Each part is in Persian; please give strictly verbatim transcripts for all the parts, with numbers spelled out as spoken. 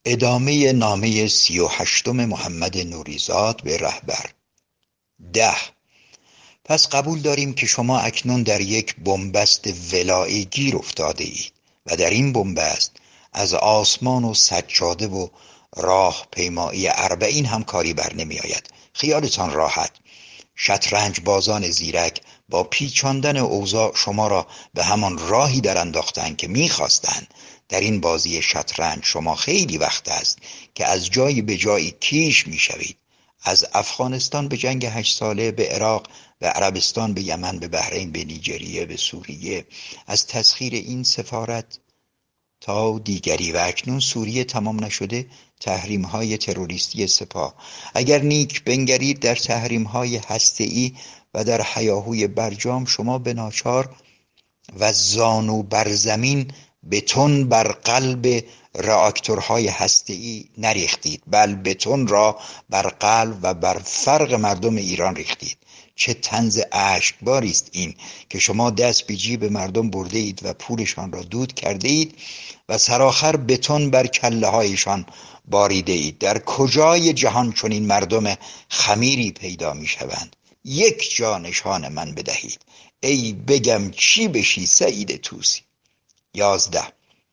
ادامه نامه سی و هشتم محمد نوریزاد به رهبر. ده. پس قبول داریم که شما اکنون در یک بنبست ولایی گیر افتاده اید و در این بنبست از آسمان و سجاده و راه پیمایی اربعین هم کاری بر نمی آید. خیالتان راحت. شطرنج بازان زیرک با پیچاندن اوضاع شما را به همان راهی در انداختند که می‌خواستند. در این بازی شطرنج شما خیلی وقت است که از جایی به جایی کیش می‌شوید. از افغانستان به جنگ هشت ساله، به عراق، به عربستان، به یمن، به بحرین، به نیجریه، به سوریه، از تسخیر این سفارت تا دیگری و اکنون سوریه تمام نشده، تحریم‌های تروریستی سپاه. اگر نیک بنگرید در تحریم‌های هسته‌ای و در هیاهوی برجام، شما به ناچار و زانو بر زمین بتون بر قلب راکتورهای هسته‌ای نریختید، بل بتون را بر قلب و بر فرق مردم ایران ریختید. چه طنز اشکباری است این که شما دست به جیب مردم برده اید و پولشان را دود کرده اید و سرآخر بتون بر کله هایشان باریده اید. در کجای جهان چنین مردم خمیری پیدا می شوند؟ یک جا نشان من بدهید ای بگم چی بشی سعید طوسی. یازده.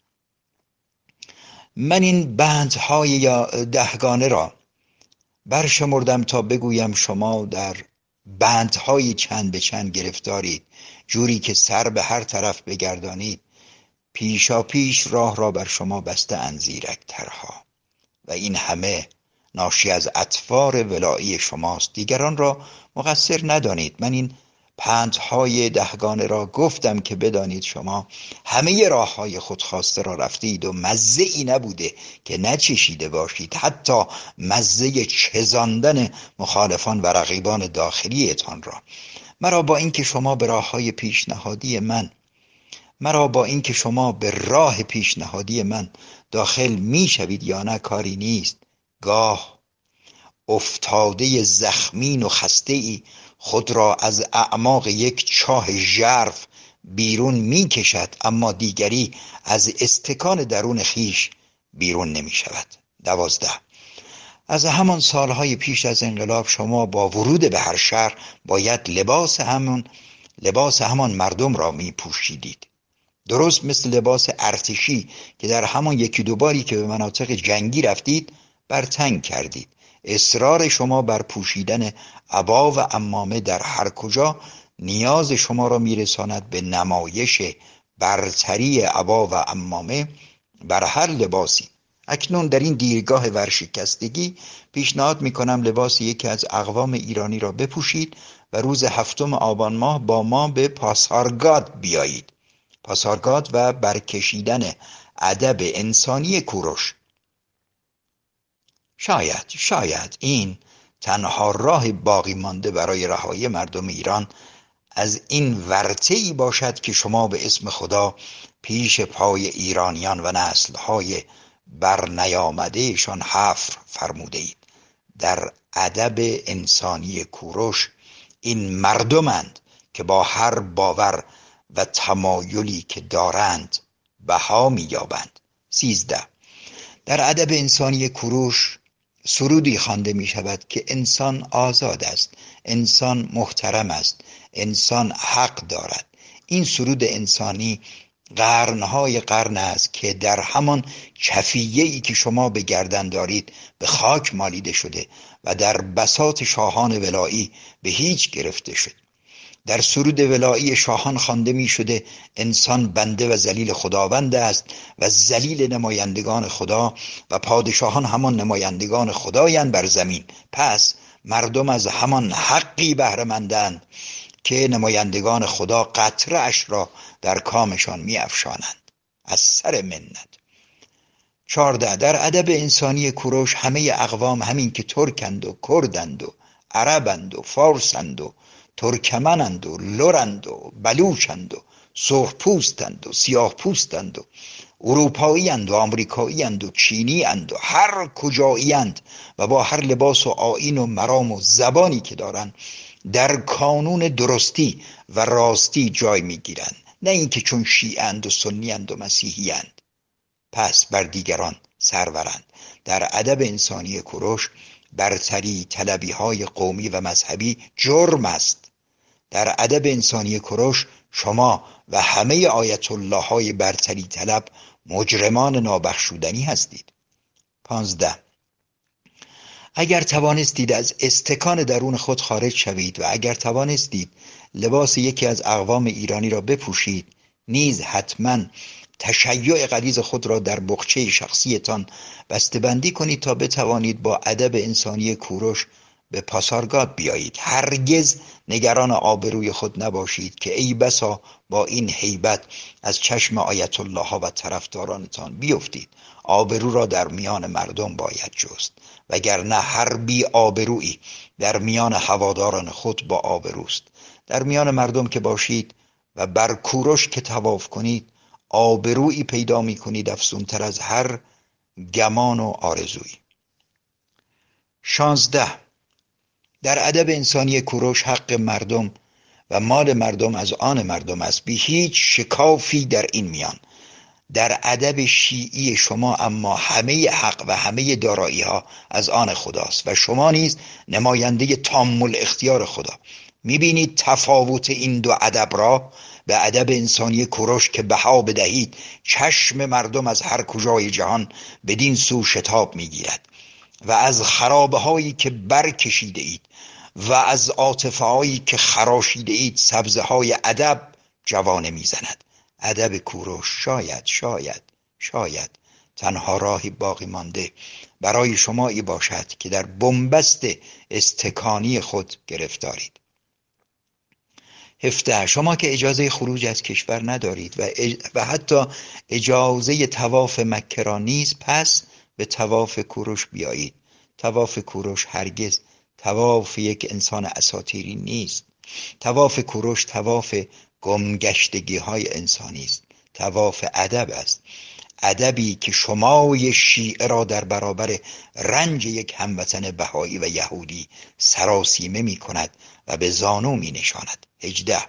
من این بندهای یا دهگانه را برشمردم تا بگویم شما در بندهای چند به چند گرفتارید، جوری که سر به هر طرف بگردانید پیشا پیش راه را بر شما بسته اند زیرک ترها، و این همه ناشی از اطوار ولایی شماست. دیگران را مقصر ندانید. من این پندهای دهگانه را گفتم که بدانید شما همه راه های خودخواسته را رفتید و مزه ای نبوده که نچشیده باشید، حتی مزه چزاندن مخالفان و رقیبان داخلیتان را. مرا با اینکه شما به راه های پیشنهادی من مرا با اینکه شما به راه پیشنهادی من داخل می شوید یا نه کاری نیست. گاه افتاده زخمین و خسته ای خود را از اعماق یک چاه ژرف بیرون می کشد، اما دیگری از استکان درون خیش بیرون نمی شود. دوازده. از همان سالهای پیش از انقلاب شما با ورود به هر شهر باید لباس همون لباس همان مردم را می پوشیدید، درست مثل لباس ارتشی که در همان یکی دو باری که به مناطق جنگی رفتید برتنگ کردید. اصرار شما بر پوشیدن عبا و عمامه در هر کجا نیاز شما را میرساند به نمایش برتری عبا و عمامه بر هر لباسی. اکنون در این دیرگاه ورشکستگی پیشنهاد میکنم لباس یکی از اقوام ایرانی را بپوشید و روز هفتم آبان ماه با ما به پاسارگاد بیایید. پاسارگاد و برکشیدن ادب انسانی کوروش. شاید شاید این تنها راه باقی مانده برای رهایی مردم ایران از این ورطه‌ای باشد که شما به اسم خدا پیش پای ایرانیان و نسل‌های بر نیامدهشان حفر فرموده اید. در ادب انسانی کوروش این مردمند که با هر باور و تمایلی که دارند بها می‌یابند. سیزده. در ادب انسانی کوروش سرودی خوانده می شود که انسان آزاد است، انسان محترم است، انسان حق دارد. این سرود انسانی قرنهای قرن است که در همان چفیه‌ای که شما به گردن دارید به خاک مالیده شده و در بساط شاهان ولایی به هیچ گرفته شد. در سرود ولایی شاهان خوانده می شده انسان بنده و ذلیل خداوند است و ذلیل نمایندگان خدا و پادشاهان همان نمایندگان خدایند بر زمین. پس مردم از همان حقی بهره مندند که نمایندگان خدا قطره اش را در کامشان می افشانند. از سر منت. چارده. در ادب انسانی کوروش همه اقوام همین که ترکند و کردند و عربند و فارسند و ترکمنند و لرند و بلوچند و سرخ پوستند و سیاه پوستند و اروپایی اند و آمریکایی اند و چینی اند و هر کجایی اند و با هر لباس و آیین و مرام و زبانی که دارند در کانون درستی و راستی جای میگیرند، نه اینکه چون شیعه اند و سنی اند و مسیحی اند. پس بر دیگران سرورند. در ادب انسانی کوروش برتری طلبی های قومی و مذهبی جرم است. در ادب انسانی کوروش شما و همه آیت الله های برتری طلب مجرمان نابخشودنی هستید. پانزده. اگر توانستید از استکان درون خود خارج شوید و اگر توانستید لباس یکی از اقوام ایرانی را بپوشید، نیز حتما تشیع غلیظ خود را در بقچه شخصیتان بسته‌بندی کنید تا بتوانید با ادب انسانی کوروش به پاسارگاد بیایید. هرگز نگران آبروی خود نباشید که ای بسا با این هیبت از چشم آیت الله ها و طرفدارانتان بیفتید. آبرو را در میان مردم باید جست، وگرنه هر بی آبرویی در میان هواداران خود با آبروست. در میان مردم که باشید و بر کوروش که طواف کنید، آبرویی پیدا می کنید افزونتر از هر گمان و آرزویی. شانزده. در ادب انسانی کوروش حق مردم و مال مردم از آن مردم است، بی هیچ شکافی در این میان. در ادب شیعی شما اما همه حق و همه دارایی ها از آن خداست و شما نیز نماینده تام الاختیار خدا. میبینید تفاوت این دو ادب را؟ به ادب انسانی کوروش که بها بدهید چشم مردم از هر کجای جهان بدین سو شتاب میگیرد و از خرابه هایی که برکشیده اید و از عاطفه هایی که خراشیده اید سبزه های ادب جوانه میزند. ادب کوروش شاید شاید شاید تنها راهی باقی مانده برای شمایی باشد که در بنبست استکانی خود گرفتارید. هفده. شما که اجازه خروج از کشور ندارید و, اج... و حتی اجازه طواف مکه را نیز، پس به طواف کوروش بیایید. طواف کوروش هرگز طواف یک انسان اساطیری نیست. طواف کوروش طواف گمگشتگی های انسانی است. طواف ادب است. ادبی که شمای شیعه را در برابر رنج یک هموطن بهایی و یهودی سراسیمه می کند و به زانو می نشاند. هجده.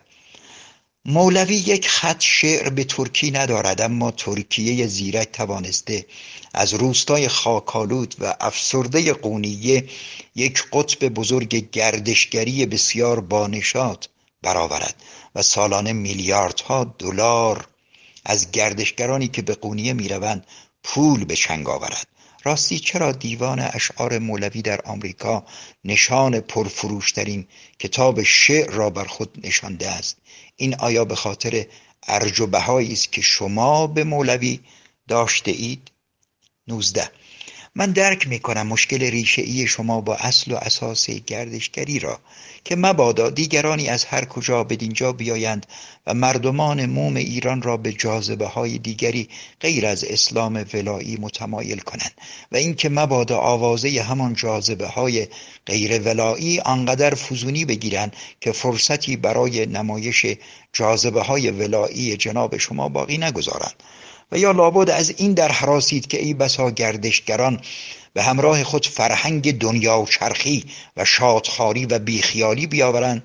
مولوی یک خط شعر به ترکی ندارد، اما ترکیه زیرک توانسته از روستای خاکالود و افسرده قونیه یک قطب بزرگ گردشگری بسیار بانشاط برآورد و سالانه میلیاردها دلار از گردشگرانی که به قونیه میروند پول به چنگ آورد. راستی چرا دیوان اشعار مولوی در آمریکا نشان پرفروشترین کتاب شعر را بر خود نشانده است؟ این آیا به خاطر ارج و بهایی است که شما به مولوی داشته اید؟ نوزده. من درک میکنم مشکل ریشه‌ای شما با اصل و اساس گردشگری را که مبادا دیگرانی از هر کجا بدینجا بیایند و مردمان موم ایران را به جاذبه های دیگری غیر از اسلام ولایی متمایل کنند و اینکه مبادا آوازه همان جاذبه های غیر ولایی آنقدر فزونی بگیرند که فرصتی برای نمایش جاذبه های ولایی جناب شما باقی نگذارند. و یا لابد از این در حراسید که ای بسا گردشگران به همراه خود فرهنگ دنیا و چرخی و شادخواری و بیخیالی بیاورند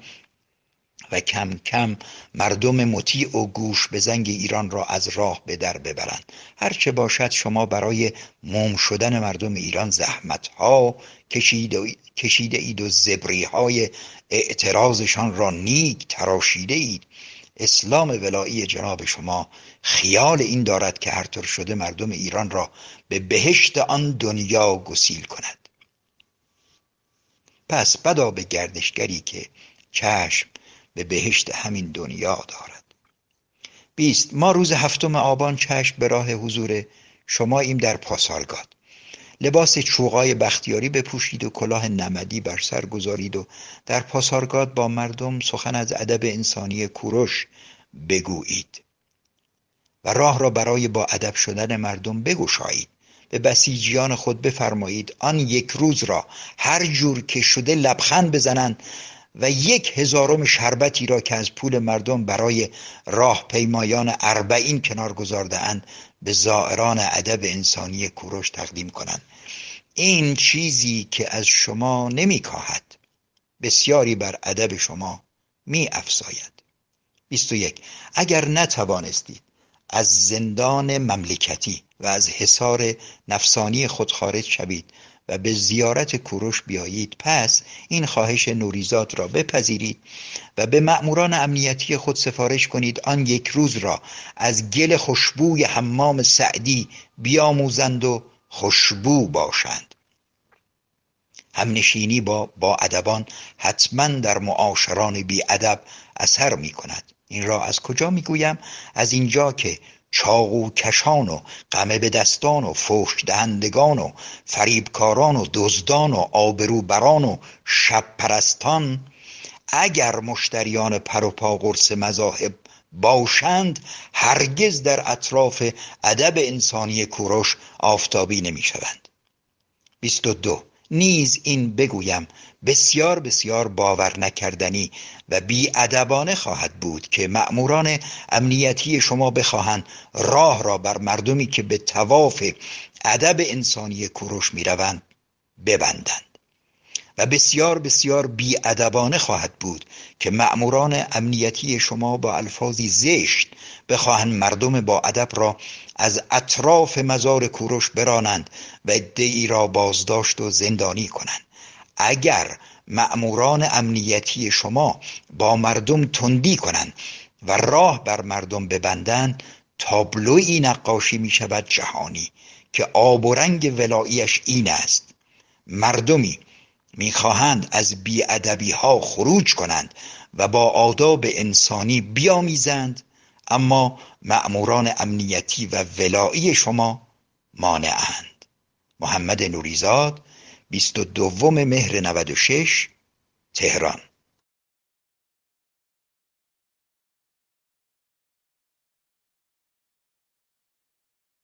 و کم کم مردم مطیع و گوش به زنگ ایران را از راه به در ببرند. هرچه باشد شما برای موم شدن مردم ایران زحمتها کشیده, کشیده اید و زبری های اعتراضشان را نیک تراشیده اید. اسلام ولایی جناب شما خیال این دارد که هر طور شده مردم ایران را به بهشت آن دنیا گسیل کند. پس بدا به گردشگری که چشم به بهشت همین دنیا دارد. بیست. ما روز هفتم آبان چشم به راه حضور شما ایم در پاسارگاد. لباس چوغای بختیاری بپوشید و کلاه نمدی بر سر گذارید و در پاسارگاد با مردم سخن از ادب انسانی کوروش بگویید و راه را برای با ادب شدن مردم بگشایید. به بسیجیان خود بفرمایید آن یک روز را هر جور که شده لبخند بزنند و یک هزارم شربتی را که از پول مردم برای راه پیمایان اربعین کنار گذارده اند به زائران ادب انسانی کوروش تقدیم کنند. این چیزی که از شما نمی کاهد بسیاری بر ادب شما می افزاید. بیست و یک. اگر نتوانستید از زندان مملکتی و از حصار نفسانی خود خارج شوید و به زیارت کوروش بیایید، پس این خواهش نوریزاد را بپذیرید و به مأموران امنیتی خود سفارش کنید آن یک روز را از گل خوشبوی حمام سعدی بیاموزند و خوشبو باشند. همنشینی با با ادبان حتما در معاشران بی ادب اثر می کند. این را از کجا می گویم؟ از اینجا که چاقو کشان و قمه به دستان و فحش دهندگان و فریبکاران و دزدان و آبروبران و شب پرستان اگر مشتریان پر و پا قرص مذاهب باشند هرگز در اطراف ادب انسانی کوروش آفتابی نمی شوند. بیست و دو. نیز این بگویم بسیار بسیار باور نکردنی و بی‌ادبانه خواهد بود که مأموران امنیتی شما بخواهند راه را بر مردمی که به طواف ادب انسانی کوروش می روند ببندند و بسیار بسیار بی‌ادبانه خواهد بود که مأموران امنیتی شما با الفاظی زشت بخواهند مردم با ادب را از اطراف مزار کوروش برانند و عده‌ای را بازداشت و زندانی کنند. اگر مأموران امنیتی شما با مردم تندی کنند و راه بر مردم ببندند، تابلویی نقاشی می شود جهانی که آب و رنگ ولاییش این است: مردمی میخواهند از بی‌ادبی ها خروج کنند و با آداب انسانی بیامیزند، اما مأموران امنیتی و ولایی شما مانعند. محمد نوریزاد، بیست و دوم مهر نود و شش، تهران.